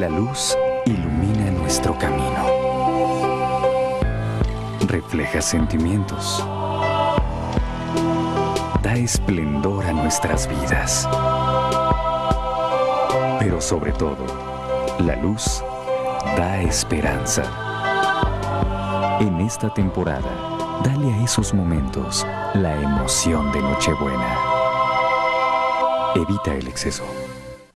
La luz ilumina nuestro camino. Refleja sentimientos. Da esplendor a nuestras vidas. Pero sobre todo, la luz da esperanza. En esta temporada, dale a esos momentos la emoción de Nochebuena. Evita el exceso.